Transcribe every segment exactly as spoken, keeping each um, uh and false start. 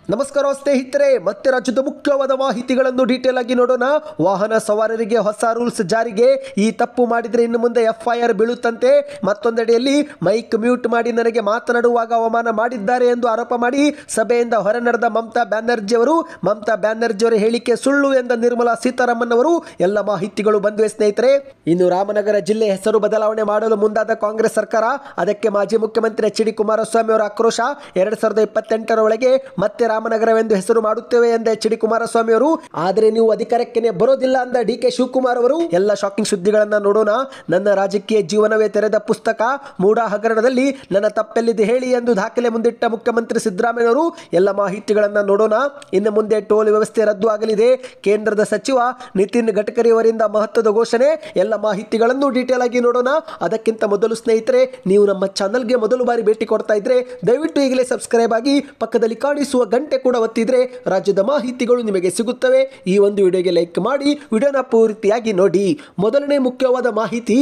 ನಮಸ್ಕಾರ ಸ್ನೇಹಿತರೆ, ಮತ್ತೆ ರಾಜ್ಯದ ಮುಖ್ಯವಾದ ಮಾಹಿತಿಗಳನ್ನು ಡೀಟೇಲ್ ಆಗಿ ನೋಡೋಣ. ವಾಹನ ಸವಾರರಿಗೆ ಹೊಸ ರೂಲ್ಸ್ ಜಾರಿಗೆ. ಈ ತಪ್ಪು ಮಾಡಿದರೆ ಇನ್ನು ಮುಂದೆ ಎಫ್ಐಆರ್ ಬೀಳುತ್ತಂತೆ. ಮತ್ತೊಂದೆಡೆಯಲ್ಲಿ ಮೈಕ್ ಮ್ಯೂಟ್ ಮಾಡಿ ನನಗೆ ಮಾತನಾಡುವಾಗ ಅವಮಾನ ಮಾಡಿದ್ದಾರೆ ಎಂದು ಆರೋಪ ಮಾಡಿ ಸಭೆಯಿಂದ ಹೊರ ನಡೆದ ಮಮತಾ ಬ್ಯಾನರ್ಜಿ ಅವರು. ಮಮತಾ ಬ್ಯಾನರ್ಜಿ ಅವರ ಹೇಳಿಕೆ ಸುಳ್ಳು ಎಂದ ನಿರ್ಮಲಾ ಸೀತಾರಾಮನ್ ಅವರು. ಎಲ್ಲ ಮಾಹಿತಿಗಳು ಬಂದಿವೆ ಸ್ನೇಹಿತರೆ. ಇನ್ನು ರಾಮನಗರ ಜಿಲ್ಲೆ ಹೆಸರು ಬದಲಾವಣೆ ಮಾಡಲು ಮುಂದಾದ ಕಾಂಗ್ರೆಸ್ ಸರ್ಕಾರ, ಅದಕ್ಕೆ ಮಾಜಿ ಮುಖ್ಯಮಂತ್ರಿ ಎಚ್ ಡಿ ಕುಮಾರಸ್ವಾಮಿ ಅವರ ಆಕ್ರೋಶ. ಎರಡ್ ಸಾವಿರದ ಇಪ್ಪತ್ತೆಂಟರ ಒಳಗೆ ಮತ್ತೆ ರಾಮನಗರವೆಂದು ಹೆಸರು ಮಾಡುತ್ತೇವೆ ಎಂದ ಎಚ್ ಡಿ ಕುಮಾರಸ್ವಾಮಿ ಅವರು. ಆದರೆ ನೀವು ಅಧಿಕಾರಕ್ಕೆ ಬರೋದಿಲ್ಲ ಅಂದ ಡಿ ಕೆ ಶಿವಕುಮಾರ್ ಅವರು. ಎಲ್ಲ ಶಾಕಿಂಗ್ ಸುದ್ದಿಗಳನ್ನ ನೋಡೋಣ. ನನ್ನ ರಾಜಕೀಯ ಜೀವನವೇ ತೆರೆದ ಪುಸ್ತಕ, ಮೂಡ ಹಗರಣದಲ್ಲಿ ನನ್ನ ತಪ್ಪೆಲ್ಲಿದೆ ಹೇಳಿ ಎಂದು ದಾಖಲೆ ಮುಂದಿಟ್ಟ ಮುಖ್ಯಮಂತ್ರಿ ಸಿದ್ದರಾಮಯ್ಯ ಅವರು. ಎಲ್ಲ ಮಾಹಿತಿಗಳನ್ನ ನೋಡೋಣ. ಇನ್ನು ಮುಂದೆ ಟೋಲ್ ವ್ಯವಸ್ಥೆ ರದ್ದು ಆಗಲಿದೆ. ಕೇಂದ್ರದ ಸಚಿವ ನಿತಿನ್ ಗಡ್ಕರಿ ಅವರಿಂದ ಮಹತ್ವದ ಘೋಷಣೆ. ಎಲ್ಲ ಮಾಹಿತಿಗಳನ್ನು ಡೀಟೇಲ್ ಆಗಿ ನೋಡೋಣ. ಅದಕ್ಕಿಂತ ಮೊದಲು ಸ್ನೇಹಿತರೆ, ನೀವು ನಮ್ಮ ಚಾನಲ್ಗೆ ಮೊದಲು ಬಾರಿ ಭೇಟಿ ಕೊಡ್ತಾ ಇದ್ರೆ ದಯವಿಟ್ಟು ಈಗಲೇ ಸಬ್ಸ್ಕ್ರೈಬ್ ಆಗಿ ಪಕ್ಕದಲ್ಲಿ ಕಾಣಿಸುವ ಗಂಟೆ ಕೂಡ ಒತ್ತಿದ್ರೆ ರಾಜ್ಯದ ಮಾಹಿತಿಗಳು ನಿಮಗೆ ಸಿಗುತ್ತವೆ. ಈ ಒಂದು ವಿಡಿಯೋಗೆ ಲೈಕ್ ಮಾಡಿ ವಿಡಿಯೋನ ಪೂರ್ತಿಯಾಗಿ ನೋಡಿ. ಮೊದಲನೇ ಮುಖ್ಯವಾದ ಮಾಹಿತಿ,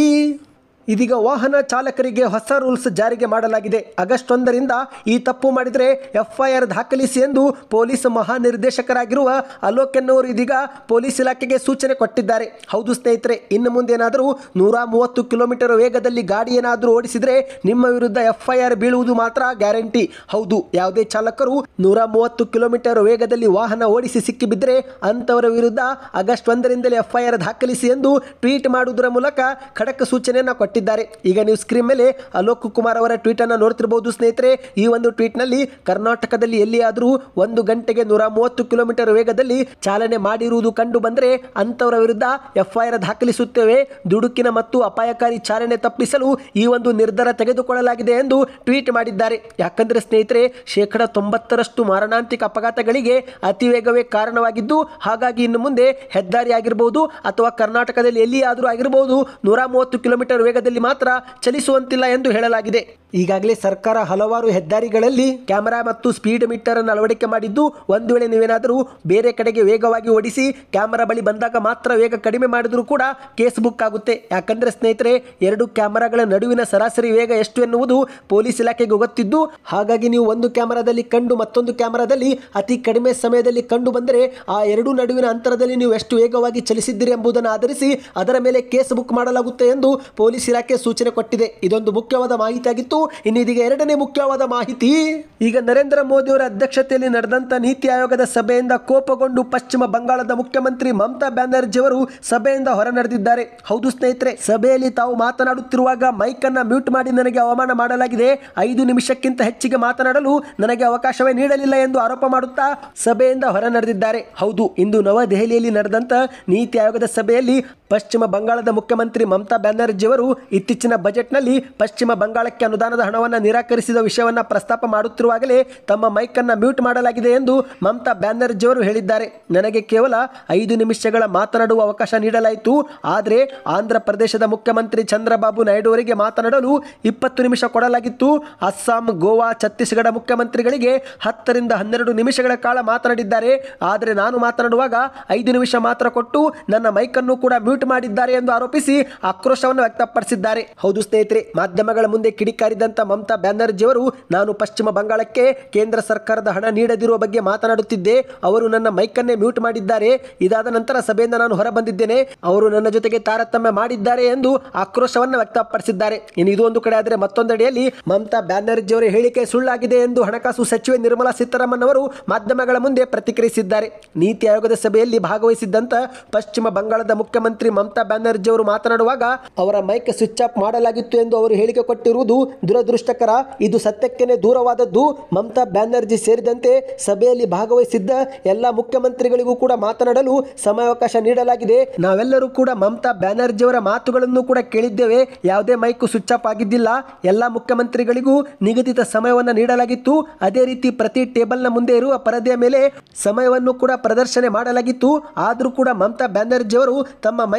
ಇದೀಗ ವಾಹನ ಚಾಲಕರಿಗೆ ಹೊಸ ರೂಲ್ಸ್ ಜಾರಿಗೆ ಮಾಡಲಾಗಿದೆ. ಆಗಸ್ಟ್ ಒಂದರಿಂದ ಈ ತಪ್ಪು ಮಾಡಿದರೆ ಎಫ್ಐಆರ್ ದಾಖಲಿಸಿ ಎಂದು ಪೊಲೀಸ್ ಮಹಾನಿರ್ದೇಶಕರಾಗಿರುವ ಅಲೋಕ್ ಎನ್ನವರು ಇದೀಗ ಪೊಲೀಸ್ ಇಲಾಖೆಗೆ ಸೂಚನೆ ಕೊಟ್ಟಿದ್ದಾರೆ. ಹೌದು ಸ್ನೇಹಿತರೆ, ಇನ್ನು ಮುಂದೆ ಏನಾದರೂ ನೂರ ಮೂವತ್ತು ಕಿಲೋಮೀಟರ್ ವೇಗದಲ್ಲಿ ಗಾಡಿ ಏನಾದರೂ ಓಡಿಸಿದ್ರೆ ನಿಮ್ಮ ವಿರುದ್ಧ ಎಫ್ಐಆರ್ ಬೀಳುವುದು ಮಾತ್ರ ಗ್ಯಾರಂಟಿ. ಹೌದು, ಯಾವುದೇ ಚಾಲಕರು ನೂರ ಮೂವತ್ತು ಕಿಲೋಮೀಟರ್ ವೇಗದಲ್ಲಿ ವಾಹನ ಓಡಿಸಿ ಸಿಕ್ಕಿಬಿದ್ದರೆ ಅಂತವರ ವಿರುದ್ಧ ಆಗಸ್ಟ್ ಒಂದರಿಂದಲೇ ಎಫ್ಐಆರ್ ದಾಖಲಿಸಿ ಎಂದು ಟ್ವೀಟ್ ಮಾಡುವುದರ ಮೂಲಕ ಖಡಕ್ ಸೂಚನೆಯನ್ನು ಕೊಟ್ಟಿದ್ದಾರೆ. ಈಗ ನೀವು ಸ್ಕ್ರೀನ್ ಮೇಲೆ ಅಲೋಕ್ ಕುಮಾರ್ ಅವರ ಟ್ವೀಟ್ ಅನ್ನು ನೋಡ್ತಿರಬಹುದು ಸ್ನೇಹಿತರೆ. ಈ ಒಂದು ಟ್ವೀಟ್ ನಲ್ಲಿ ಕರ್ನಾಟಕದಲ್ಲಿ ಎಲ್ಲಿಯಾದರೂ ಒಂದು ಗಂಟೆಗೆ ನೂರ ಮೂವತ್ತು ಕಿಲೋಮೀಟರ್ ವೇಗದಲ್ಲಿ ಚಾಲನೆ ಮಾಡಿರುವುದು ಕಂಡು ಬಂದರೆ ಅಂತವರ ವಿರುದ್ಧ ಎಫ್ಐಆರ್ ದಾಖಲಿಸುತ್ತೇವೆ. ದುಡುಕಿನ ಮತ್ತು ಅಪಾಯಕಾರಿ ಚಾಲನೆ ತಪ್ಪಿಸಲು ಈ ಒಂದು ನಿರ್ಧಾರ ತೆಗೆದುಕೊಳ್ಳಲಾಗಿದೆ ಎಂದು ಟ್ವೀಟ್ ಮಾಡಿದ್ದಾರೆ. ಯಾಕಂದ್ರೆ ಸ್ನೇಹಿತರೆ, ಶೇಕಡ ತೊಂಬತ್ತರಷ್ಟು ಮಾರಣಾಂತಿಕ ಅಪಘಾತಗಳಿಗೆ ಅತಿ ವೇಗವೇ ಕಾರಣವಾಗಿದ್ದು, ಹಾಗಾಗಿ ಇನ್ನು ಮುಂದೆ ಹೆದ್ದಾರಿ ಆಗಿರಬಹುದು ಅಥವಾ ಕರ್ನಾಟಕದಲ್ಲಿ ಎಲ್ಲಿಯಾದರೂ ಆಗಿರಬಹುದು ನೂರ ಮೂವತ್ತು ಕಿಲೋಮೀಟರ್ ವೇಗದಲ್ಲಿ ಮಾತ್ರ ಚಲಿಸುವಂತಿಲ್ಲ ಎಂದು ಹೇಳಲಾಗಿದೆ. ಈಗಾಗಲೇ ಸರ್ಕಾರ ಹಲವಾರು ಹೆದ್ದಾರಿಗಳಲ್ಲಿ ಕ್ಯಾಮೆರಾ ಮತ್ತು ಸ್ಪೀಡ್ ಮೀಟರ್ ಅನ್ನು ಅಳವಡಿಕೆ ಮಾಡಿದ್ದು, ಒಂದು ವೇಳೆ ನೀವೇನಾದರೂ ಬೇರೆ ಕಡೆಗೆ ವೇಗವಾಗಿ ಓಡಿಸಿ ಕ್ಯಾಮೆರಾ ಬಳಿ ಬಂದಾಗ ಮಾತ್ರ ವೇಗ ಕಡಿಮೆ ಮಾಡಿದರೂ ಕೂಡ ಕೇಸ್ ಬುಕ್ ಆಗುತ್ತೆ. ಯಾಕಂದ್ರೆ ಸ್ನೇಹಿತರೆ, ಎರಡು ಕ್ಯಾಮೆರಾಗಳ ನಡುವಿನ ಸರಾಸರಿ ವೇಗ ಎಷ್ಟು ಎನ್ನುವುದು ಪೊಲೀಸ್ ಇಲಾಖೆಗೆ ಗೊತ್ತಿದ್ದು, ಹಾಗಾಗಿ ನೀವು ಒಂದು ಕ್ಯಾಮೆರಾದಲ್ಲಿ ಕಂಡು ಮತ್ತೊಂದು ಕ್ಯಾಮೆರಾದಲ್ಲಿ ಅತಿ ಕಡಿಮೆ ಸಮಯದಲ್ಲಿ ಕಂಡು ಬಂದರೆ ಆ ಎರಡೂ ನಡುವಿನ ಅಂತರದಲ್ಲಿ ನೀವು ಎಷ್ಟು ವೇಗವಾಗಿ ಚಲಿಸಿದ್ದೀರಿ ಎಂಬುದನ್ನು ಆಧರಿಸಿ ಅದರ ಮೇಲೆ ಕೇಸ್ ಬುಕ್ ಮಾಡಲಾಗುತ್ತೆ ಎಂದು ಪೊಲೀಸ್ ಇಲಾಖೆ ಸೂಚನೆ ಕೊಟ್ಟಿದೆ. ಇದೊಂದು ಮುಖ್ಯವಾದ ಮಾಹಿತಿಯಾಗಿತ್ತು. ಇನ್ನು ಇದೀಗ ಎರಡನೇ ಮುಖ್ಯವಾದ ಮಾಹಿತಿ, ಈಗ ನರೇಂದ್ರ ಮೋದಿ ಅವರ ಅಧ್ಯಕ್ಷತೆಯಲ್ಲಿ ನಡೆದಂತ ನೀತಿ ಆಯೋಗದ ಸಭೆಯಿಂದ ಕೋಪಗೊಂಡು ಪಶ್ಚಿಮ ಬಂಗಾಳದ ಮುಖ್ಯಮಂತ್ರಿ ಮಮತಾ ಬ್ಯಾನರ್ಜಿ ಅವರು ಸಭೆಯಿಂದ ಹೊರ ನಡೆದಿದ್ದಾರೆ. ಹೌದು ಸ್ನೇಹಿತರೆ, ಸಭೆಯಲ್ಲಿ ತಾವು ಮಾತನಾಡುತ್ತಿರುವಾಗ ಮೈಕ್ ಅನ್ನ ಮ್ಯೂಟ್ ಮಾಡಿ ನನಗೆ ಅವಮಾನ ಮಾಡಲಾಗಿದೆ, ಐದು ನಿಮಿಷಕ್ಕಿಂತ ಹೆಚ್ಚಿಗೆ ಮಾತನಾಡಲು ನನಗೆ ಅವಕಾಶವೇ ನೀಡಲಿಲ್ಲ ಎಂದು ಆರೋಪ ಮಾಡುತ್ತಾ ಸಭೆಯಿಂದ ಹೊರ ನಡೆದಿದ್ದಾರೆ. ಹೌದು, ಇಂದು ನವದೆಹಲಿಯಲ್ಲಿ ನಡೆದಂತ ನೀತಿ ಆಯೋಗದ ಸಭೆಯಲ್ಲಿ ಪಶ್ಚಿಮ ಬಂಗಾಳದ ಮುಖ್ಯಮಂತ್ರಿ ಮಮತಾ ಬ್ಯಾನರ್ಜಿ ಅವರು ಇತ್ತೀಚಿನ ಬಜೆಟ್ನಲ್ಲಿ ಪಶ್ಚಿಮ ಬಂಗಾಳಕ್ಕೆ ಅನುದಾನದ ಹಣವನ್ನು ನಿರಾಕರಿಸಿದ ವಿಷಯವನ್ನು ಪ್ರಸ್ತಾಪ ಮಾಡುತ್ತಿರುವಾಗಲೇ ತಮ್ಮ ಮೈಕ್ ಅನ್ನು ಮ್ಯೂಟ್ ಮಾಡಲಾಗಿದೆ ಎಂದು ಮಮತಾ ಬ್ಯಾನರ್ಜಿ ಅವರು ಹೇಳಿದ್ದಾರೆ. ನನಗೆ ಕೇವಲ ಐದು ನಿಮಿಷಗಳ ಮಾತನಾಡುವ ಅವಕಾಶ ನೀಡಲಾಯಿತು, ಆದರೆ ಆಂಧ್ರ ಪ್ರದೇಶದ ಮುಖ್ಯಮಂತ್ರಿ ಚಂದ್ರಬಾಬು ನಾಯ್ಡು ಅವರಿಗೆ ಮಾತನಾಡಲು ಇಪ್ಪತ್ತು ನಿಮಿಷ ಕೊಡಲಾಗಿತ್ತು. ಅಸ್ಸಾಂ, ಗೋವಾ, ಛತ್ತೀಸ್ಗಢ ಮುಖ್ಯಮಂತ್ರಿಗಳಿಗೆ ಹತ್ತರಿಂದ ಹನ್ನೆರಡು ನಿಮಿಷಗಳ ಕಾಲ ಮಾತನಾಡಿದ್ದಾರೆ. ಆದರೆ ನಾನು ಮಾತನಾಡುವಾಗ ಐದು ನಿಮಿಷ ಮಾತ್ರ ಕೊಟ್ಟು ನನ್ನ ಮೈಕ್ ಅನ್ನು ಕೂಡ ಮ್ಯೂಟ್ ಮಾಡಿದ್ದಾರೆ ಎಂದು ಆರೋಪಿಸಿ ಆಕ್ರೋಶವನ್ನು ವ್ಯಕ್ತಪಡಿಸಿದ್ದಾರೆ. ಹೌದು ಸ್ನೇಹಿತರೆ, ಮಾಧ್ಯಮಗಳ ಮುಂದೆ ಕಿಡಿಕಾರಿದಂತ ಮಮತಾ ಬ್ಯಾನರ್ಜಿ ಅವರು, ನಾನು ಪಶ್ಚಿಮ ಬಂಗಾಳಕ್ಕೆ ಕೇಂದ್ರ ಸರ್ಕಾರದ ಹಣ ನೀಡದಿರುವ ಬಗ್ಗೆ ಮಾತನಾಡುತ್ತಿದ್ದೆ, ಅವರು ನನ್ನ ಮೈಕನ್ನೇ ಮ್ಯೂಟ್ ಮಾಡಿದ್ದಾರೆ. ಇದಾದ ನಂತರ ಸಭೆಯಿಂದ ನಾನು ಹೊರ ಬಂದಿದ್ದೇನೆ, ಅವರು ನನ್ನ ಜೊತೆಗೆ ತಾರತಮ್ಯ ಮಾಡಿದ್ದಾರೆ ಎಂದು ಆಕ್ರೋಶವನ್ನು ವ್ಯಕ್ತಪಡಿಸಿದ್ದಾರೆ. ಇನ್ನು ಇದು ಒಂದು ಕಡೆ ಆದರೆ ಮತ್ತೊಂದೆಡೆಯಲ್ಲಿ ಮಮತಾ ಬ್ಯಾನರ್ಜಿ ಅವರ ಹೇಳಿಕೆ ಸುಳ್ಳಾಗಿದೆ ಎಂದು ಹಣಕಾಸು ಸಚಿವೆ ನಿರ್ಮಲಾ ಸೀತಾರಾಮನ್ ಅವರು ಮಾಧ್ಯಮಗಳ ಮುಂದೆ ಪ್ರತಿಕ್ರಿಯಿಸಿದ್ದಾರೆ. ನೀತಿ ಆಯೋಗದ ಸಭೆಯಲ್ಲಿ ಭಾಗವಹಿಸಿದ್ದಂತ ಪಶ್ಚಿಮ ಬಂಗಾಳದ ಮುಖ್ಯಮಂತ್ರಿ ಮಮತಾ ಬ್ಯಾನರ್ಜಿ ಅವರು ಮಾತನಾಡುವಾಗ ಅವರ ಮೈಕ್ ಸ್ವಿಚ್ ಆಫ್ ಮಾಡಲಾಗಿತ್ತು ಎಂದು ಅವರು ಹೇಳಿಕೆ ಕೊಟ್ಟಿರುವುದು ದುರದೃಷ್ಟಕರ. ಇದು ಸತ್ಯಕ್ಕೆನೆ ದೂರವಾದದ್ದು. ಮಮತಾ ಬ್ಯಾನರ್ಜಿ ಸೇರಿದಂತೆ ಸಭೆಯಲ್ಲಿ ಭಾಗವಹಿಸಿದ್ದ ಎಲ್ಲ ಮುಖ್ಯಮಂತ್ರಿಗಳಿಗೂ ಕೂಡ ಮಾತನಾಡಲು ಸಮಯಾವಕಾಶ ನೀಡಲಾಗಿದೆ. ನಾವೆಲ್ಲರೂ ಕೂಡ ಮಮತಾ ಬ್ಯಾನರ್ಜಿ ಅವರ ಮಾತುಗಳನ್ನು ಕೂಡ ಕೇಳಿದ್ದೇವೆ. ಯಾವುದೇ ಮೈಕ್ ಸ್ವಿಚ್ ಆಫ್ ಆಗಿದ್ದಿಲ್ಲ. ಎಲ್ಲ ಮುಖ್ಯಮಂತ್ರಿಗಳಿಗೂ ನಿಗದಿತ ಸಮಯವನ್ನು ನೀಡಲಾಗಿತ್ತು. ಅದೇ ರೀತಿ ಪ್ರತಿ ಟೇಬಲ್ನ ಮುಂದೆ ಇರುವ ಪರದೆಯ ಮೇಲೆ ಸಮಯವನ್ನು ಕೂಡ ಪ್ರದರ್ಶನ ಮಾಡಲಾಗಿತ್ತು. ಆದರೂ ಕೂಡ ಮಮತಾ ಬ್ಯಾನರ್ಜಿ ಅವರು ತಮ್ಮ ಮೈಕ್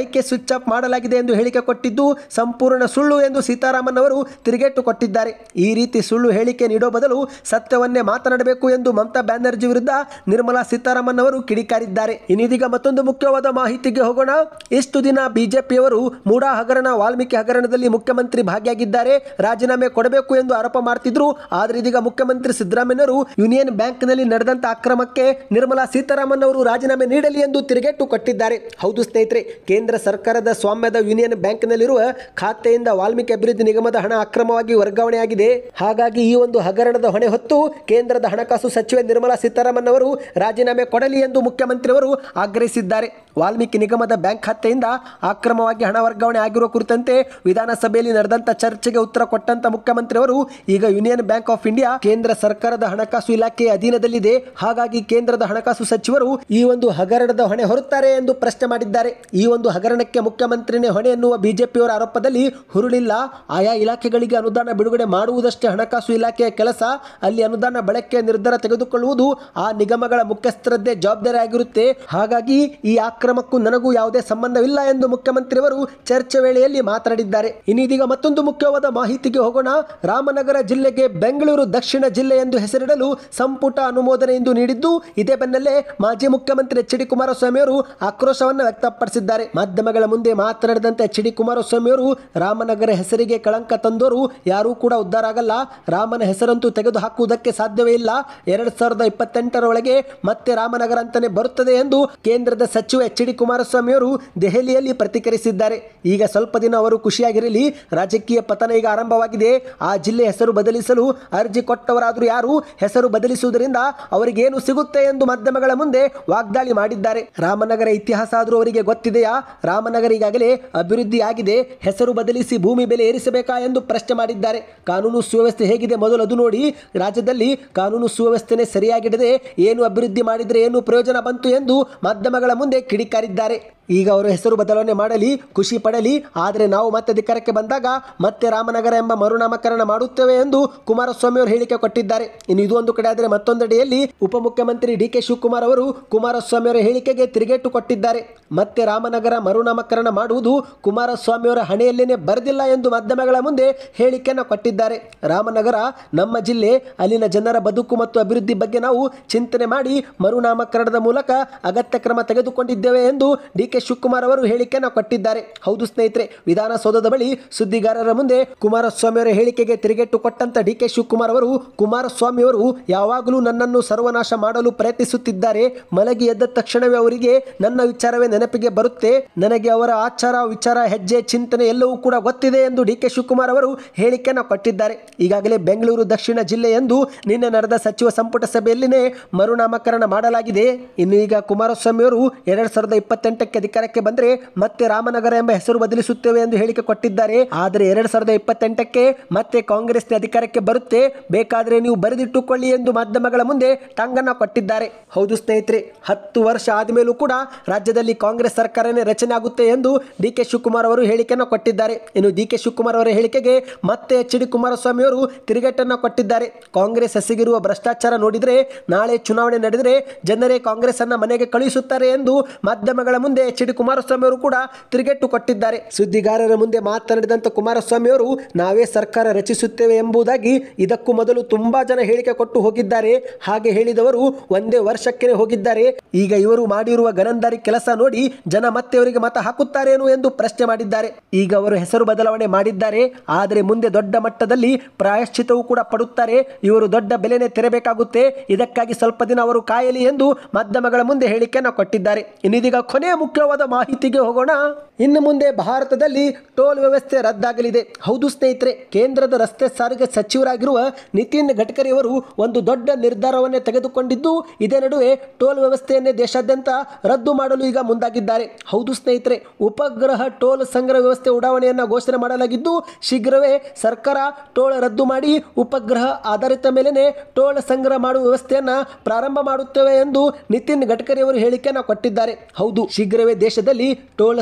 ಮೈಕೆ ಸ್ವಿಚ್ ಆಫ್ ಮಾಡಲಾಗಿದೆ ಎಂದು ಹೇಳಿಕೆ ಕೊಟ್ಟಿದ್ದು ಸಂಪೂರ್ಣ ಸುಳ್ಳು ಎಂದು ಸೀತಾರಾಮನ್ ಅವರು ತಿರುಗೇಟು ಕೊಟ್ಟಿದ್ದಾರೆ. ಈ ರೀತಿ ಸುಳ್ಳು ಹೇಳಿಕೆ ನೀಡೋ ಬದಲು ಸತ್ಯವನ್ನೇ ಮಾತನಾಡಬೇಕು ಎಂದು ಮಮತಾ ಬ್ಯಾನರ್ಜಿ ವಿರುದ್ಧ ನಿರ್ಮಲಾ ಸೀತಾರಾಮನ್ ಅವರು ಕಿಡಿಕಾರಿದ್ದಾರೆ. ಇನ್ನೀಗ ಮತ್ತೊಂದು ಮುಖ್ಯವಾದ ಮಾಹಿತಿಗೆ ಹೋಗೋಣ. ಇಷ್ಟು ದಿನ ಬಿಜೆಪಿಯವರು ಮೂಡಾ ಹಗರಣ, ವಾಲ್ಮೀಕಿ ಹಗರಣದಲ್ಲಿ ಮುಖ್ಯಮಂತ್ರಿ ಭಾಗಿಯಾಗಿದ್ದಾರೆ, ರಾಜೀನಾಮೆ ಕೊಡಬೇಕು ಎಂದು ಆರೋಪ ಮಾಡ್ತಿದ್ರು. ಆದರೆ ಇದೀಗ ಮುಖ್ಯಮಂತ್ರಿ ಸಿದ್ದರಾಮಯ್ಯವರು ಯೂನಿಯನ್ ಬ್ಯಾಂಕ್ನಲ್ಲಿ ನಡೆದಂತ ಅಕ್ರಮಕ್ಕೆ ನಿರ್ಮಲಾ ಸೀತಾರಾಮನ್ ಅವರು ರಾಜೀನಾಮೆ ನೀಡಲಿ ಎಂದು ತಿರುಗೇಟು ಕೊಟ್ಟಿದ್ದಾರೆ. ಹೌದು ಸ್ನೇಹಿತರೆ, ಕೇಂದ್ರ ಸರ್ಕಾರದ ಸ್ವಾಮ್ಯದ ಯೂನಿಯನ್ ಬ್ಯಾಂಕ್ನಲ್ಲಿರುವ ಖಾತೆಯಿಂದ ವಾಲ್ಮೀಕಿ ಅಭಿವೃದ್ಧಿ ನಿಗಮದ ಹಣ ಅಕ್ರಮವಾಗಿ ವರ್ಗಾವಣೆಯಾಗಿದೆ. ಹಾಗಾಗಿ ಈ ಒಂದು ಹಗರಣದ ಹೊಣೆ ಹೊತ್ತು ಕೇಂದ್ರದ ಹಣಕಾಸು ಸಚಿವೆ ನಿರ್ಮಲಾ ಸೀತಾರಾಮನ್ ಅವರು ರಾಜೀನಾಮೆ ಕೊಡಲಿ ಎಂದು ಮುಖ್ಯಮಂತ್ರಿಯವರು ಆಗ್ರಹಿಸಿದ್ದಾರೆ. ವಾಲ್ಮೀಕಿ ನಿಗಮದ ಬ್ಯಾಂಕ್ ಖಾತೆಯಿಂದ ಅಕ್ರಮವಾಗಿ ಹಣ ವರ್ಗಾವಣೆ ಆಗಿರುವ ಕುರಿತಂತೆ ವಿಧಾನಸಭೆಯಲ್ಲಿ ನಡೆದಂತ ಚರ್ಚೆಗೆ ಉತ್ತರ ಕೊಟ್ಟಂತ ಮುಖ್ಯಮಂತ್ರಿಯವರು ಈಗ ಯೂನಿಯನ್ ಬ್ಯಾಂಕ್ ಆಫ್ ಇಂಡಿಯಾ ಕೇಂದ್ರ ಸರ್ಕಾರದ ಹಣಕಾಸು ಇಲಾಖೆಯ ಅಧೀನದಲ್ಲಿದೆ. ಹಾಗಾಗಿ ಕೇಂದ್ರದ ಹಣಕಾಸು ಸಚಿವರು ಈ ಒಂದು ಹಗರಣದ ಹೊಣೆ ಹೊರುತ್ತಾರೆ ಎಂದು ಪ್ರಶ್ನೆ ಮಾಡಿದ್ದಾರೆ. ಈ ಒಂದು ಹಗರಣಕ್ಕೆ ಮುಖ್ಯಮಂತ್ರಿನೇ ಹೊಣೆ ಎನ್ನುವ ಬಿಜೆಪಿಯವರ ಆರೋಪದಲ್ಲಿ ಹುರುಳಿಲ್ಲ. ಆಯಾ ಇಲಾಖೆಗಳಿಗೆ ಅನುದಾನ ಬಿಡುಗಡೆ ಮಾಡುವುದಷ್ಟೇ ಹಣಕಾಸು ಇಲಾಖೆಯ ಕೆಲಸ. ಅಲ್ಲಿ ಅನುದಾನ ಬಳಕೆ ನಿರ್ಧಾರ ತೆಗೆದುಕೊಳ್ಳುವುದು ಆ ನಿಗಮಗಳ ಮುಖ್ಯಸ್ಥರದ್ದೇ ಜವಾಬ್ದಾರಿ ಆಗಿರುತ್ತೆ. ಹಾಗಾಗಿ ಈ ಅಕ್ರಮಕ್ಕೂ ನನಗೂ ಯಾವುದೇ ಸಂಬಂಧವಿಲ್ಲ ಎಂದು ಮುಖ್ಯಮಂತ್ರಿಯವರು ಚರ್ಚೆ ವೇಳೆಯಲ್ಲಿ ಮಾತನಾಡಿದ್ದಾರೆ. ಇನ್ನೀಗ ಮತ್ತೊಂದು ಮುಖ್ಯವಾದ ಮಾಹಿತಿಗೆ ಹೋಗೋಣ. ರಾಮನಗರ ಜಿಲ್ಲೆಗೆ ಬೆಂಗಳೂರು ದಕ್ಷಿಣ ಜಿಲ್ಲೆ ಎಂದು ಹೆಸರಿಡಲು ಸಂಪುಟ ಅನುಮೋದನೆ ಎಂದು ನೀಡಿದ್ದು, ಇದೇ ಬೆನ್ನಲ್ಲೇ ಮಾಜಿ ಮುಖ್ಯಮಂತ್ರಿ ಎಚ್ ಡಿ ಕುಮಾರಸ್ವಾಮಿ ಅವರು ಆಕ್ರೋಶವನ್ನು ವ್ಯಕ್ತಪಡಿಸಿದ್ದಾರೆ. ಮಾಧ್ಯಮಗಳ ಮುಂದೆ ಮಾತನಾಡಿದಂತೆ ಎಚ್ ಡಿ ಕುಮಾರಸ್ವಾಮಿ ಅವರು ರಾಮನಗರ ಹೆಸರಿಗೆ ಕಳಂಕ ತಂದೋರು ಯಾರೂ ಕೂಡ ಉದ್ಧಾರ ಆಗಲ್ಲ. ರಾಮನ ಹೆಸರಂತೂ ತೆಗೆದು ಹಾಕುವುದಕ್ಕೆ ಸಾಧ್ಯವೇ ಇಲ್ಲ. ಎರಡ್ ಸಾವಿರದ ಇಪ್ಪತ್ತೆಂಟರ ಒಳಗೆ ಮತ್ತೆ ರಾಮನಗರ ಅಂತಾನೆ ಬರುತ್ತದೆ ಎಂದು ಕೇಂದ್ರದ ಸಚಿವ ಎಚ್ ಡಿ ಕುಮಾರಸ್ವಾಮಿ ಅವರು ದೆಹಲಿಯಲ್ಲಿ ಪ್ರತಿಕ್ರಿಯಿಸಿದ್ದಾರೆ. ಈಗ ಸ್ವಲ್ಪ ದಿನ ಅವರು ಖುಷಿಯಾಗಿರಲಿ, ರಾಜಕೀಯ ಪತನ ಈಗ ಆರಂಭವಾಗಿದೆ. ಆ ಜಿಲ್ಲೆ ಹೆಸರು ಬದಲಿಸಲು ಅರ್ಜಿ ಕೊಟ್ಟವರಾದರೂ ಯಾರು ಹೆಸರು ಬದಲಿಸುವುದರಿಂದ ಅವರಿಗೇನು ಸಿಗುತ್ತೆ ಎಂದು ಮಾಧ್ಯಮಗಳ ಮುಂದೆ ವಾಗ್ದಾಳಿ ಮಾಡಿದ್ದಾರೆ. ರಾಮನಗರ ಇತಿಹಾಸ ಆದರೂ ಅವರಿಗೆ ಗೊತ್ತಿದೆಯಾ? ರಾಮನಗರ ಈಗಾಗಲೇ ಅಭಿವೃದ್ಧಿ ಆಗಿದೆ, ಹೆಸರು ಬದಲಿಸಿ ಭೂಮಿ ಬೆಲೆ ಏರಿಸಬೇಕಾ ಎಂದು ಪ್ರಶ್ನೆ ಮಾಡಿದ್ದಾರೆ. ಕಾನೂನು ಸುವ್ಯವಸ್ಥೆ ಹೇಗಿದೆ ಮೊದಲು ಅದು ನೋಡಿ. ರಾಜ್ಯದಲ್ಲಿ ಕಾನೂನು ಸುವ್ಯವಸ್ಥೆನೇ ಸರಿಯಾಗಿಡದೆ ಏನು ಅಭಿವೃದ್ಧಿ ಮಾಡಿದರೆ ಏನು ಪ್ರಯೋಜನ ಬಂತು ಎಂದು ಮಾಧ್ಯಮಗಳ ಮುಂದೆ ಕಿಡಿಕಾರಿದ್ದಾರೆ. ಈಗ ಅವರು ಹೆಸರು ಬದಲಾವಣೆ ಮಾಡಲಿ, ಖುಷಿ ಪಡಲಿ, ಆದರೆ ನಾವು ಮತ್ತೆ ಅಧಿಕಾರಕ್ಕೆ ಬಂದಾಗ ಮತ್ತೆ ರಾಮನಗರ ಎಂಬ ಮರುನಾಮಕರಣ ಮಾಡುತ್ತೇವೆ ಎಂದು ಕುಮಾರಸ್ವಾಮಿ ಅವರು ಹೇಳಿಕೆ ಕೊಟ್ಟಿದ್ದಾರೆ. ಇನ್ನು ಇದು ಒಂದು ಕಡೆ ಆದರೆ ಮತ್ತೊಂದೆಡೆಯಲ್ಲಿ ಉಪಮುಖ್ಯಮಂತ್ರಿ ಡಿ ಕೆ ಶಿವಕುಮಾರ್ ಅವರು ಕುಮಾರಸ್ವಾಮಿ ಅವರ ಹೇಳಿಕೆಗೆ ತಿರುಗೇಟು ಕೊಟ್ಟಿದ್ದಾರೆ. ಮತ್ತೆ ರಾಮನಗರ ಮರುನಾಮಕರಣ ಮಾಡುವುದು ಕುಮಾರಸ್ವಾಮಿ ಅವರ ಹಣೆಯಲ್ಲೇನೆ ಬರೆದಿಲ್ಲ ಎಂದು ಮಾಧ್ಯಮಗಳ ಮುಂದೆ ಹೇಳಿಕೆಯನ್ನು ಕೊಟ್ಟಿದ್ದಾರೆ. ರಾಮನಗರ ನಮ್ಮ ಜಿಲ್ಲೆ, ಅಲ್ಲಿನ ಜನರ ಬದುಕು ಮತ್ತು ಅಭಿವೃದ್ಧಿ ಬಗ್ಗೆ ನಾವು ಚಿಂತನೆ ಮಾಡಿ ಮರುನಾಮಕರಣದ ಮೂಲಕ ಅಗತ್ಯ ಕ್ರಮ ತೆಗೆದುಕೊಂಡಿದ್ದೇವೆ ಎಂದು ಡಿ ಕೆ ಶಿವಕುಮಾರ್ ಅವರು ಹೇಳಿಕೆಯನ್ನು ಕೊಟ್ಟಿದ್ದಾರೆ. ಹೌದು ಸ್ನೇಹಿತರೆ, ವಿಧಾನಸೌಧದ ಬಳಿ ಸುದ್ದಿಗಾರರ ಮುಂದೆ ಕುಮಾರಸ್ವಾಮಿ ಅವರ ಹೇಳಿಕೆಗೆ ತಿರುಗೇಟು ಕೊಟ್ಟಂತ ಡಿ ಕೆ ಶಿವಕುಮಾರ್ ಅವರು, ಕುಮಾರಸ್ವಾಮಿ ಅವರು ಯಾವಾಗಲೂ ನನ್ನನ್ನು ಸರ್ವನಾಶ ಮಾಡಲು ಪ್ರಯತ್ನಿಸುತ್ತಿದ್ದಾರೆ. ಮಲಗಿ ಎದ್ದ ತಕ್ಷಣವೇ ಅವರಿಗೆ ನನ್ನ ವಿಚಾರವೇ ನೆನಪಿಗೆ ಬರುತ್ತೆ. ನನಗೆ ಅವರ ಆಚಾರ, ವಿಚಾರ, ಹೆಜ್ಜೆ, ಚಿಂತನೆ ಎಲ್ಲವೂ ಕೂಡ ಗೊತ್ತಿದೆ ಎಂದು ಡಿ ಕೆ ಶಿವಕುಮಾರ್ ಅವರು ಹೇಳಿಕೆಯನ್ನು ಕೊಟ್ಟಿದ್ದಾರೆ. ಈಗಾಗಲೇ ಬೆಂಗಳೂರು ದಕ್ಷಿಣ ಜಿಲ್ಲೆ ಎಂದು ನಿನ್ನೆ ನಡೆದ ಸಚಿವ ಸಂಪುಟ ಸಭೆಯಲ್ಲಿನೇ ಮರುನಾಮಕರಣ ಮಾಡಲಾಗಿದೆ. ಇನ್ನು ಈಗ ಕುಮಾರಸ್ವಾಮಿ ಅವರು ಎರಡ್ ಸಾವಿರದ ಇಪ್ಪತ್ತೆಂಟಕ್ಕೆ ಅಧಿಕಾರಕ್ಕೆ ಬಂದರೆ ಮತ್ತೆ ರಾಮನಗರ ಎಂಬ ಹೆಸರು ಬದಲಿಸುತ್ತೇವೆ ಎಂದು ಹೇಳಿಕೆ ಕೊಟ್ಟಿದ್ದಾರೆ. ಆದರೆ ಎರಡ್ ಸಾವಿರದ ಇಪ್ಪತ್ತೆಂಟಕ್ಕೆ ಮತ್ತೆ ಕಾಂಗ್ರೆಸ್ನ ಅಧಿಕಾರಕ್ಕೆ ಬರುತ್ತೆ, ಬೇಕಾದರೆ ನೀವು ಬರೆದಿಟ್ಟುಕೊಳ್ಳಿ ಎಂದು ಮಾಧ್ಯಮಗಳ ಮುಂದೆ ಟಾಂಗನ್ನ ಕೊಟ್ಟಿದ್ದಾರೆ. ಹೌದು ಸ್ನೇಹಿತರೆ, ಹತ್ತು ವರ್ಷ ಆದಮೇಲೂ ಕೂಡ ರಾಜ್ಯದಲ್ಲಿ ಕಾಂಗ್ರೆಸ್ ಸರ್ಕಾರನೇ ರಚನೆ ಆಗುತ್ತೆ ಎಂದು ಡಿ ಕೆ ಶಿವಕುಮಾರ್ ಅವರು ಹೇಳಿಕೆಯನ್ನು ಕೊಟ್ಟಿದ್ದಾರೆ. ಇನ್ನು ಡಿ ಕೆ ಶಿವಕುಮಾರ್ ಅವರ ಹೇಳಿಕೆಗೆ ಮತ್ತೆ ಎಚ್ ಡಿ ಕುಮಾರಸ್ವಾಮಿ ಅವರು ತಿರುಗೇಟನ್ನು ಕೊಟ್ಟಿದ್ದಾರೆ. ಕಾಂಗ್ರೆಸ್ ಎಸಗಿರುವ ಭ್ರಷ್ಟಾಚಾರ ನೋಡಿದರೆ ನಾಳೆ ಚುನಾವಣೆ ನಡೆದರೆ ಜನರೇ ಕಾಂಗ್ರೆಸ್ ಅನ್ನ ಮನೆಗೆ ಕಳುಹಿಸುತ್ತಾರೆ ಎಂದು ಮಾಧ್ಯಮಗಳ ಮುಂದೆ ಎಚ್ ಡಿ ಕುಮಾರಸ್ವಾಮಿ ಅವರು ಕೂಡ ತಿರುಗೇಟು ಕೊಟ್ಟಿದ್ದಾರೆ. ಸುದ್ದಿಗಾರರ ಮುಂದೆ ಮಾತನಾಡಿದಂತ ಕುಮಾರಸ್ವಾಮಿ ಅವರು ನಾವೇ ಸರ್ಕಾರ ರಚಿಸುತ್ತೇವೆ ಎಂಬುದಾಗಿ ಇದಕ್ಕೂ ಮೊದಲು ತುಂಬಾ ಜನ ಹೇಳಿಕೆ ಕೊಟ್ಟು ಹೋಗಿದ್ದಾರೆ. ಹಾಗೆ ಹೇಳಿದವರು ಒಂದೇ ವರ್ಷಕ್ಕೆ ಹೋಗಿದ್ದಾರೆ. ಈಗ ಇವರು ಮಾಡಿರುವ ಗನಂದಾರಿ ಕೆಲಸ ನೋಡಿ ಜನ ಮತ್ತೆ ಅವರಿಗೆ ಮತ ಹಾಕುತ್ತಾರೇನು ಎಂದು ಪ್ರಶ್ನೆ ಮಾಡಿದ್ದಾರೆ. ಈಗ ಅವರು ಹೆಸರು ಬದಲಾವಣೆ ಮಾಡಿದ್ದಾರೆ, ಆದರೆ ಮುಂದೆ ದೊಡ್ಡ ಮಟ್ಟದಲ್ಲಿ ಪ್ರಾಯಶ್ಚಿತವೂ ಕೂಡ ಪಡುತ್ತಾರೆ. ಇವರು ದೊಡ್ಡ ಬೆಲೆನೆ ತೆರಬೇಕಾಗುತ್ತೆ. ಇದಕ್ಕಾಗಿ ಸ್ವಲ್ಪ ದಿನ ಅವರು ಕಾಯಲಿ ಎಂದು ಮಾಧ್ಯಮಗಳ ಮುಂದೆ ಹೇಳಿಕೆಯನ್ನು ಕೊಟ್ಟಿದ್ದಾರೆ. ಇನ್ನೀಗ ಕೊನೆಯ ಮುಖ್ಯವಾದ ಮಾಹಿತಿಗೆ ಹೋಗೋಣ. ಇನ್ನು ಮುಂದೆ ಭಾರತದಲ್ಲಿ ಟೋಲ್ ವ್ಯವಸ್ಥೆ ರದ್ದಾಗಲಿದೆ. ಹೌದು ಸ್ನೇಹಿತರೆ, ಕೇಂದ್ರದ ರಸ್ತೆ ಸಾರಿಗೆ ಸಚಿವರಾಗಿರುವ ನಿತಿನ್ ಗಡ್ಕರಿ ಅವರು ಒಂದು ದೊಡ್ಡ ನಿರ್ಧಾರವನ್ನೇ ತೆಗೆದುಕೊಂಡಿದ್ದು, ಇದೇ ನಡುವೆ ಟೋಲ್ ವ್ಯವಸ್ಥೆಯನ್ನೇ ದೇಶಾದ್ಯಂತ ರದ್ದು ಮಾಡಲು ಈಗ ಮುಂದಾಗಿದ್ದಾರೆ. ಹೌದು ಸ್ನೇಹಿತರೆ, ಉಪಗ್ರಹ ಟೋಲ್ ಸಂಗ್ರಹ ವ್ಯವಸ್ಥೆ ಉಡಾವಣೆಯನ್ನು ಘೋಷಣೆ ಮಾಡಲಾಗಿದ್ದು, ಶೀಘ್ರವೇ ಸರ್ಕಾರ ಟೋಲ್ ರದ್ದು ಮಾಡಿ ಉಪಗ್ರಹ ಆಧಾರಿತ ಮೇಲೆನೆ ಟೋಲ್ ಸಂಗ್ರಹ ಮಾಡುವ ವ್ಯವಸ್ಥೆಯನ್ನ ಪ್ರಾರಂಭ ಮಾಡುತ್ತೇವೆ ಎಂದು ನಿತಿನ್ ಗಡ್ಕರಿ ಅವರು ಹೇಳಿಕೆಯನ್ನು ಕೊಟ್ಟಿದ್ದಾರೆ. ಹೌದು, ಶೀಘ್ರವೇ ದೇಶದಲ್ಲಿ ಟೋಲ್ ಸಂಗ್ರಹವನ್ನು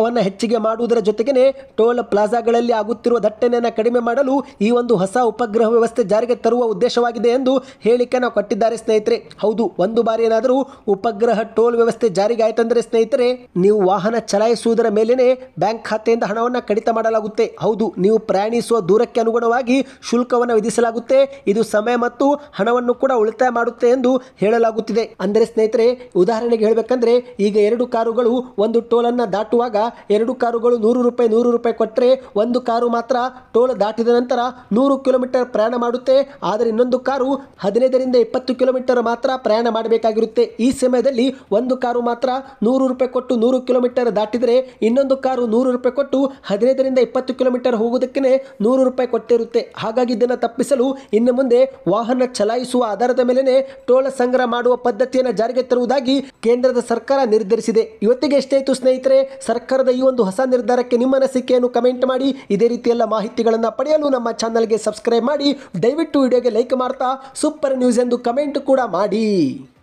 ಶುಲ್ಕವನ್ನು ಹೆಚ್ಚಿಗೆ ಮಾಡುವುದರ ಜೊತೆಗೇನೆ ಟೋಲ್ ಪ್ಲಾಜಾಗಳಲ್ಲಿ ಆಗುತ್ತಿರುವ ದಟ್ಟಣೆಯನ್ನು ಕಡಿಮೆ ಮಾಡಲು ಈ ಒಂದು ಹೊಸ ಉಪಗ್ರಹ ವ್ಯವಸ್ಥೆ ಜಾರಿಗೆ ತರುವ ಉದ್ದೇಶವಾಗಿದೆ ಎಂದು ಹೇಳಿಕೆಯನ್ನು ಕೊಟ್ಟಿದ್ದಾರೆ ಸ್ನೇಹಿತರೆ. ಹೌದು, ಒಂದು ಬಾರಿ ಏನಾದರೂ ಉಪಗ್ರಹ ಟೋಲ್ ವ್ಯವಸ್ಥೆ ಜಾರಿಗೆ ಆಯ್ತಂದ್ರೆ ಸ್ನೇಹಿತರೆ, ನೀವು ವಾಹನ ಚಲಾಯಿಸುವುದರ ಮೇಲೇನೆ ಬ್ಯಾಂಕ್ ಖಾತೆಯಿಂದ ಹಣವನ್ನು ಕಡಿತ ಮಾಡಲಾಗುತ್ತೆ. ಹೌದು, ನೀವು ಪ್ರಯಾಣಿಸುವ ದೂರಕ್ಕೆ ಅನುಗುಣವಾಗಿ ಶುಲ್ಕವನ್ನು ವಿಧಿಸಲಾಗುತ್ತೆ. ಇದು ಸಮಯ ಮತ್ತು ಹಣವನ್ನು ಕೂಡ ಉಳಿತಾಯ ಮಾಡುತ್ತೆ ಎಂದು ಹೇಳಲಾಗುತ್ತಿದೆ. ಅಂದರೆ ಸ್ನೇಹಿತರೆ, ಉದಾಹರಣೆಗೆ ಹೇಳಬೇಕಂದ್ರೆ ಈಗ ಎರಡು ಕಾರುಗಳು ಒಂದು ಟೋಲ್ ಅನ್ನ ದಾಟುವಾಗ ಎರಡು ಕಾರುಗಳು ನೂರು ರೂಪಾಯಿ ನೂರು ರೂಪಾಯಿ ಕೊಟ್ಟರೆ ಒಂದು ಕಾರು ಮಾತ್ರ ಟೋಲ್ ದಾಟಿದ ನಂತರ ನೂರು ಕಿಲೋಮೀಟರ್ ಪ್ರಯಾಣ ಮಾಡುತ್ತೆ. ಆದರೆ ಇನ್ನೊಂದು ಕಾರು ಹದಿನೈದರಿಂದ ಇಪ್ಪತ್ತು ಕಿಲೋಮೀಟರ್ ಮಾತ್ರ ಪ್ರಯಾಣ ಮಾಡಬೇಕಾಗಿರುತ್ತೆ. ಈ ಸಮಯದಲ್ಲಿ ಒಂದು ಕಾರು ಮಾತ್ರ ನೂರು ರೂಪಾಯಿ ಕೊಟ್ಟು ನೂರು ಕಿಲೋಮೀಟರ್ ದಾಟಿದರೆ ಇನ್ನೊಂದು ಕಾರು ನೂರು ರೂಪಾಯಿ ಕೊಟ್ಟು ಹದಿನೈದರಿಂದ ಇಪ್ಪತ್ತು ಕಿಲೋಮೀಟರ್ ಹೋಗುವುದಕ್ಕೆ ನೂರು ರೂಪಾಯಿ ಕೊಟ್ಟಿರುತ್ತೆ. ಹಾಗಾಗಿ ಇದನ್ನು ತಪ್ಪಿಸಲು ಇನ್ನು ಮುಂದೆ ವಾಹನ ಚಲಾಯಿಸುವ ಆಧಾರದ ಮೇಲೆ ಟೋಲ್ ಸಂಗ್ರಹ ಮಾಡುವ ಪದ್ಧತಿಯನ್ನು ಜಾರಿಗೆ ತರುವುದಾಗಿ ಕೇಂದ್ರದ ಸರ್ಕಾರ ನಿರ್ಧರಿಸಿದೆ. ಇವತ್ತಿಗೆ ಎಷ್ಟಾಯಿತು ಸ್ನೇಹಿತರೆ, ಸರ್ಕಾರದ ಈ ಒಂದು ಹೊಸ ನಿರ್ಧಾರಕ್ಕೆ ನಿಮ್ಮ ಅನಿಸಿಕೆಯನ್ನು ಕಮೆಂಟ್ ಮಾಡಿ. ಇದೇ ರೀತಿಯೆಲ್ಲ ಮಾಹಿತಿಗಳನ್ನು ಪಡೆಯಲು ನಮ್ಮ ಚಾನಲ್ಗೆ ಸಬ್ಸ್ಕ್ರೈಬ್ ಮಾಡಿ. ದಯವಿಟ್ಟು ವಿಡಿಯೋಗೆ ಲೈಕ್ ಮಾಡ್ತಾ ಸೂಪರ್ ನ್ಯೂಸ್ ಎಂದು ಕಮೆಂಟ್ ಕೂಡ ಮಾಡಿ.